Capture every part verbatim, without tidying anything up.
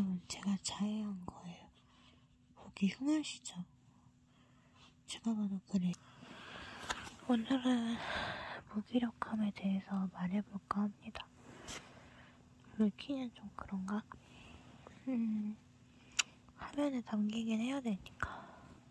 제가 자해한 거예요. 보기 흉하시죠? 제가 봐도 그래. 오늘은 무기력함에 대해서 말해볼까 합니다. 물기는 좀 그런가? 음, 화면에 담기긴 해야 되니까.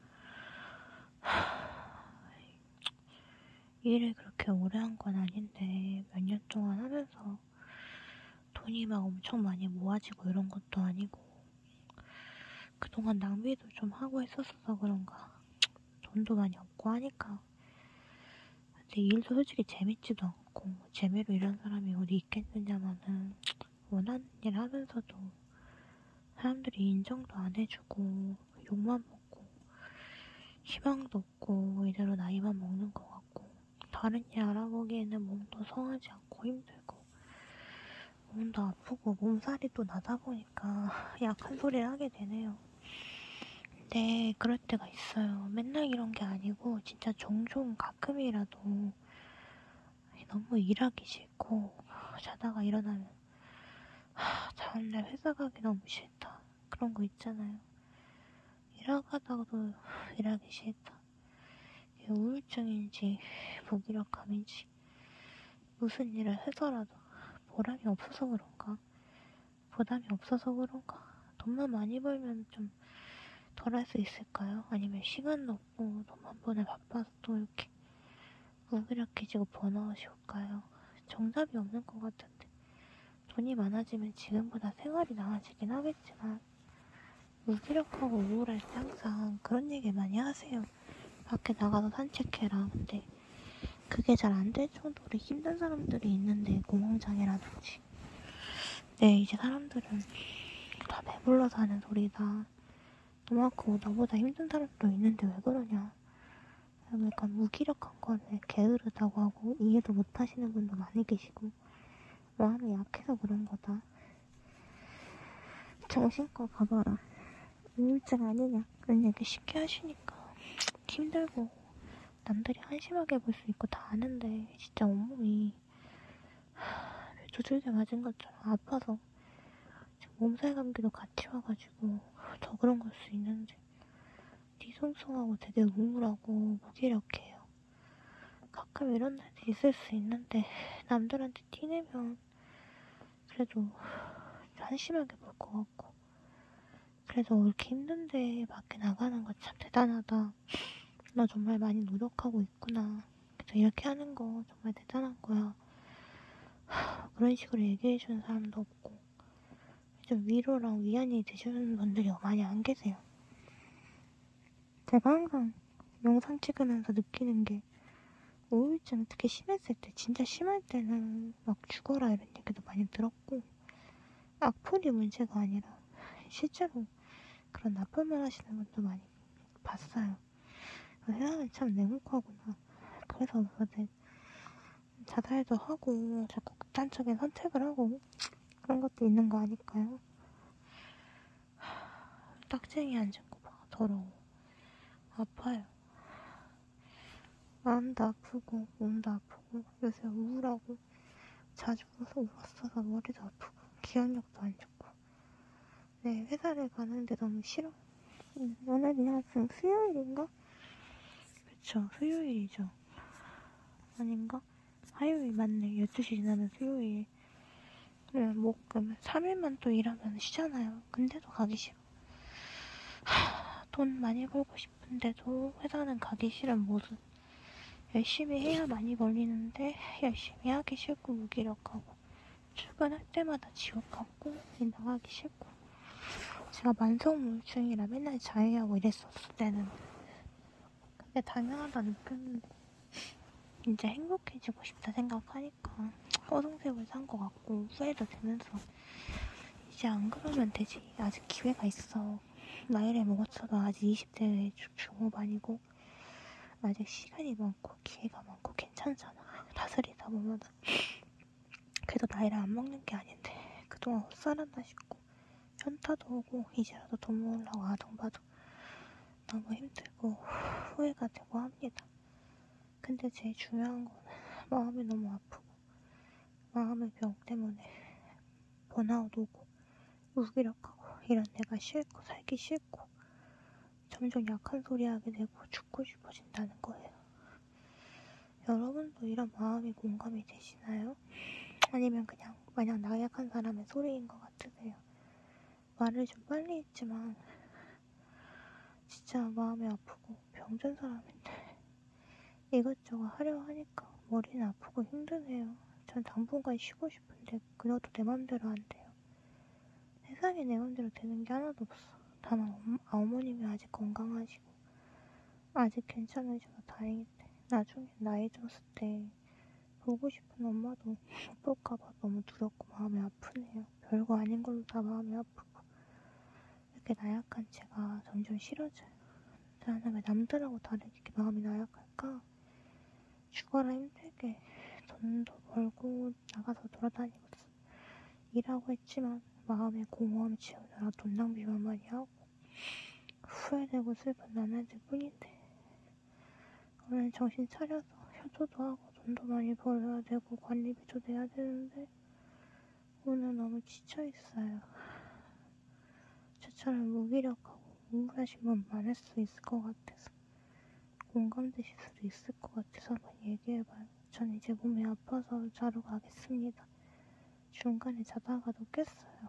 일을 그렇게 오래 한 건 아닌데 몇 년 동안 하면서 돈이 막 엄청 많이 모아지고 이런 것도 아니고 그동안 낭비도 좀 하고 했었어서 그런가 돈도 많이 없고 하니까. 근데 일도 솔직히 재밌지도 않고 재미로 일하는 사람이 어디 있겠느냐마는 원하는 일 하면서도 사람들이 인정도 안 해주고 욕만 먹고 희망도 없고 이대로 나이만 먹는 것 같고 다른 일 알아보기에는 몸도 성하지 않고 힘들고 몸도 아프고 몸살이 또 나다 보니까 약한 소리를 하게 되네요. 근데 그럴 때가 있어요. 맨날 이런 게 아니고 진짜 종종 가끔이라도 너무 일하기 싫고 자다가 일어나면 다음날 회사 가기 너무 싫다. 그런 거 있잖아요. 일하다가도 일하기 싫다. 이게 우울증인지 무기력함인지 무슨 일을 해서라도 보람이 없어서 그런가 부담이 없어서 그런가 돈만 많이 벌면 좀 덜 할 수 있을까요? 아니면 시간도 없고 돈만 버는 바빠서 또 이렇게 무기력해지고 번아웃이 올까요? 정답이 없는 것 같은데 돈이 많아지면 지금보다 생활이 나아지긴 하겠지만 무기력하고 우울할 때 항상 그런 얘기 많이 하세요. 밖에 나가서 산책해라. 근데 그게 잘 안 될 정도로 힘든 사람들이 있는데 공황장애라든지. 네, 이제 사람들은 다 배불러서 하는 소리다. 너만큼 너보다 힘든 사람도 있는데 왜 그러냐. 약간 무기력한 거를 게으르다고 하고 이해도 못하시는 분도 많이 계시고 마음이 약해서 그런 거다. 정신과 가봐라. 우울증 아니냐 그런 얘기 쉽게 하시니까 힘들고 남들이 한심하게 볼 수 있고 다 아는데 진짜 온몸이 두들겨 맞은 것처럼 아파서 몸살 감기도 같이 와가지고 더 그런 걸 수 있는데 뒤숭숭하고 되게 우울하고 무기력해요. 가끔 이런 날도 있을 수 있는데 남들한테 티내면 그래도 한심하게 볼 것 같고 그래서 이렇게 힘든데 밖에 나가는 거 참 대단하다. 너 정말 많이 노력하고 있구나. 그래서 이렇게 하는 거 정말 대단한 거야. 그런 식으로 얘기해주는 사람도 없고 좀 위로랑 위안이 되시는 분들이 많이 안 계세요. 제가 항상 영상 찍으면서 느끼는 게 우울증 특히 심했을 때 진짜 심할 때는 막 죽어라 이런 얘기도 많이 들었고 악플이 문제가 아니라 실제로 그런 나쁜 말 하시는 분도 많이 봤어요. 세상은 참 냉혹하구나. 그래서 다들 자살도 하고 자꾸 극단적인 선택을 하고 그런 것도 있는 거 아닐까요? 딱쟁이 앉은 거 봐. 더러워. 아파요. 마음도 아프고 몸도 아프고 요새 우울하고 자주 울었어서 머리도 아프고 기억력도 안 좋고 네, 회사를 가는데 너무 싫어. 음, 오늘이 지금 수요일인가? 그쵸, 수요일이죠. 아닌가? 화요일 맞네. 열두 시 지나면 수요일. 그래, 목, 금 삼 일만 또 일하면 쉬잖아요. 근데도 가기 싫어. 하, 돈 많이 벌고 싶은데도 회사는 가기 싫은 모습. 열심히 해야 많이 벌리는데 열심히 하기 싫고 무기력하고 출근할 때마다 지옥 같고 나가기 싫고 제가 만성우울증이라 맨날 자해하고 이랬었을 때는 근데 당연하다 느꼈는데 이제 행복해지고 싶다 생각하니까 허송세월 산 것 같고 후회도 되면서 이제 안 그러면 되지. 아직 기회가 있어. 나이를 먹었어도 아직 이십 대 중후반이고 아직 시간이 많고 기회가 많고 괜찮잖아. 다스리다 보면 그래도 나이를 안 먹는 게 아닌데 그동안 헛살았나 싶고 현타도 오고 이제라도 돈 모으려고 아동 봐도 너무 힘들고 후회가 되고 합니다. 근데 제일 중요한 건 마음이 너무 아프고 마음의 병 때문에 번아웃 오고 무기력하고 이런 내가 싫고 살기 싫고 점점 약한 소리 하게 되고 죽고 싶어진다는 거예요. 여러분도 이런 마음이 공감이 되시나요? 아니면 그냥 마냥 나약한 사람의 소리인 것 같으세요? 말을 좀 빨리 했지만 진짜 마음이 아프고 병든 사람인데 이것저것 하려 하니까 머리는 아프고 힘드네요. 전 당분간 쉬고 싶은데 그래도 내 맘대로 안 돼요. 세상에 내 맘대로 되는 게 하나도 없어. 다만 엄, 어머님이 아직 건강하시고 아직 괜찮으셔서 다행인데 나중에 나이 들었을 때 보고 싶은 엄마도 못 볼까봐 너무 두렵고 마음이 아프네요. 별거 아닌 걸로 다 마음이 아프고 이렇게 나약한 제가 점점 싫어져요. 나는 왜 남들하고 다르게 마음이 나약할까? 죽어라 힘들게 돈도 벌고 나가서 돌아다니고 일하고 했지만 마음의 공허함 채우느라 돈 낭비만 많이 하고 후회되고 슬픈 나날들 뿐인데 오늘 정신 차려서 효도도 하고 돈도 많이 벌어야 되고 관리비도 내야 되는데 오늘 너무 지쳐있어요. 저처럼 무기력하고 우울하신 분 많을 수 있을 것 같아서 공감되실 수도 있을 것 같아서 한번 얘기해봐요. 전 이제 몸이 아파서 자러 가겠습니다. 중간에 자다가도 깼어요.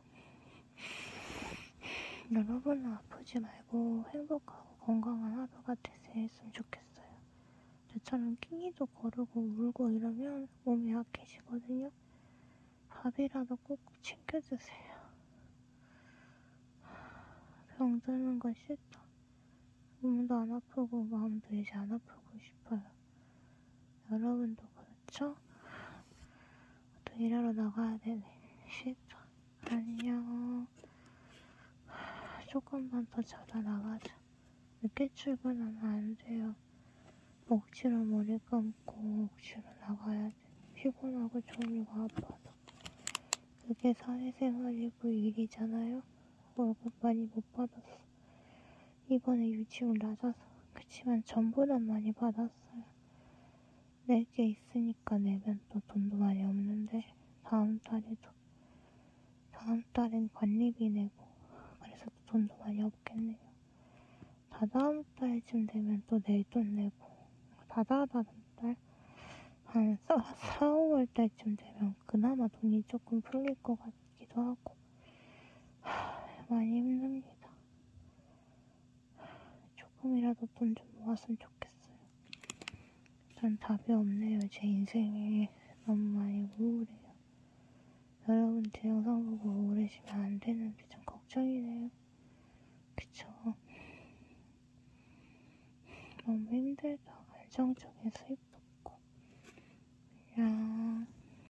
여러분은 아프지 말고 행복하고 건강한 하루가 되셨으면 좋겠어요. 저처럼 낑기도 거르고 울고 이러면 몸이 약해지거든요. 밥이라도 꼭 챙겨 드세요. 병드는 건 싫다. 몸도 안 아프고 마음도 이제 안 아프고 싶어요. 여러분도 그렇죠? 또 일하러 나가야 되네. 싫다. 안녕. 조금만 더 자다 나가자. 늦게 출근하면 안 돼요. 억지로 머리 감고 억지로 나가야 돼. 피곤하고 졸리고 아파도. 그게 사회생활이고 일이잖아요. 월급 많이 못 받았어. 이번에 유지금 낮아서. 그치만 전보단 많이 받았어요. 낼 게 있으니까 내면 또 돈도 많이 없는데 다음 달에도 다음 달엔 관리비 내고 그래서 또 돈도 많이 없겠네요. 다다음 달쯤 되면 또 낼 돈 내고 다다다음 달 한 사, 오월 달쯤 되면 그나마 돈이 조금 풀릴 것 같기도 하고 하, 많이 힘듭니다. 조금이라도 돈 좀 모았으면 좋겠어요. 전 답이 없네요. 제 인생에 너무 많이 우울해요. 여러분 제 영상 보고 우울해지면 안 되는데 좀 걱정이네요. 그쵸? 너무 힘들다. 감정적인 수입도